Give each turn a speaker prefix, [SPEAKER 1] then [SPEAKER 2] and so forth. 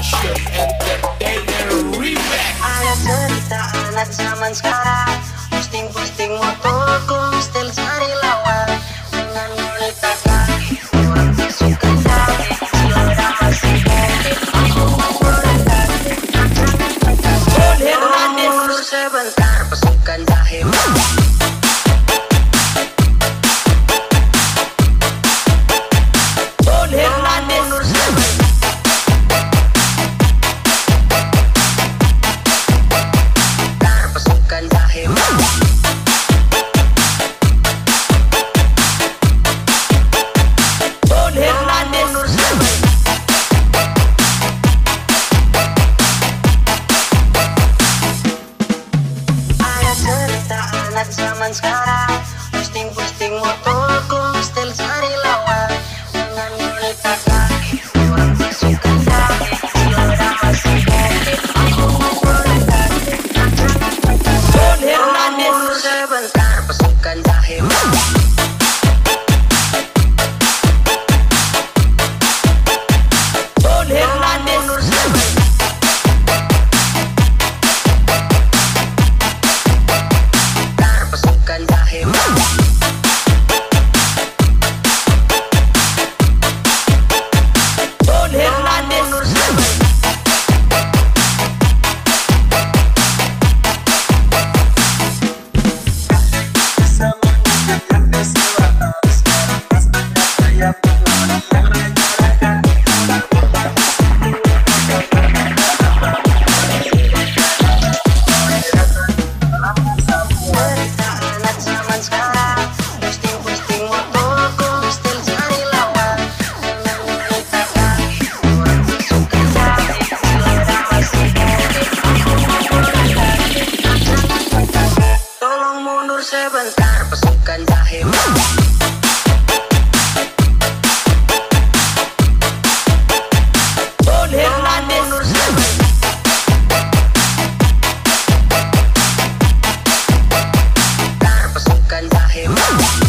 [SPEAKER 1] Asyik Entertainer Remix.
[SPEAKER 2] Ada cerita anak zaman sekarang, posting-posting motorku, style cari lawan dengan wanita kaki, orang suka jari, selera masih boleh. Aku mau berdaki, mundur sebentar, pasukan jahe. Anak zaman sekarang, posting-posting motorku, style cari lawan dengan wanita kaki, orang suka jari, selera masih boleh. Aku mau berdaki, mundur sebentar, pasukan jahe. Sebentar, pasukan jahe. Pasukan jahe.